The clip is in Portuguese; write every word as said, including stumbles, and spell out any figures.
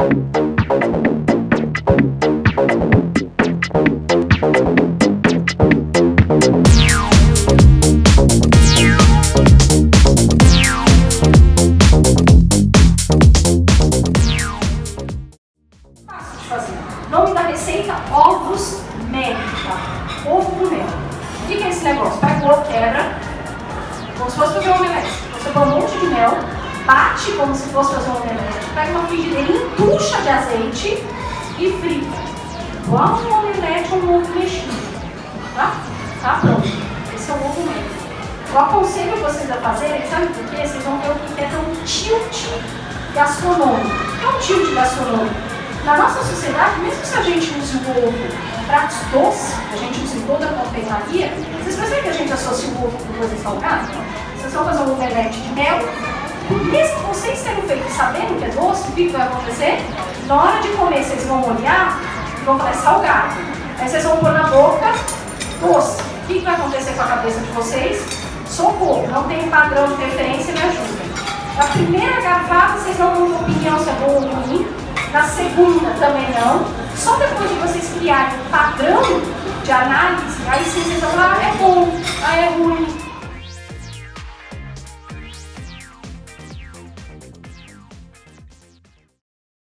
Nome da receita, ovos mel, tá? Ovo com mel. O que é esse negócio? Pega o ovo, quebra, como se fosse fazer um omelete. Você põe um monte de mel, bate como se fosse fazer um omelete, pega uma frigideira, entuxa de azeite e frita. Igual um omelete ou um ovo mexido. Tá? Tá pronto. Esse é o ovo mel. Eu aconselho vocês a fazerem, sabe por quê? Vocês vão ver o que é um tilt gastronômico. O que é um tilt gastronômico? Na nossa sociedade, mesmo se a gente use o ovo em pratos doces, a gente usa em toda a confeitaria, vocês percebem que a gente associa o ovo com coisa salgada? Vocês vão fazer um omelete de mel, mesmo vocês terem feito sabendo que é doce, o que vai acontecer? Na hora de comer, vocês vão olhar e vão falar é salgado. Aí vocês vão pôr na boca, doce. O que vai acontecer com a cabeça de vocês? Socorro, não tem padrão de referência, me ajudem. Na primeira garfada, vocês não vão ter opinião se é bom ou ruim. Na segunda também não. Só depois de vocês criarem um padrão de análise, aí vocês vão falar, ah, é bom, ah, é ruim.